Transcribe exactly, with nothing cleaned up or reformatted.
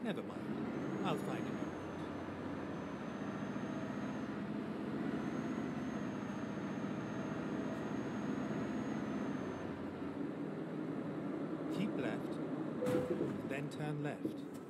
Never mind. I'll find him. Keep left, then turn left.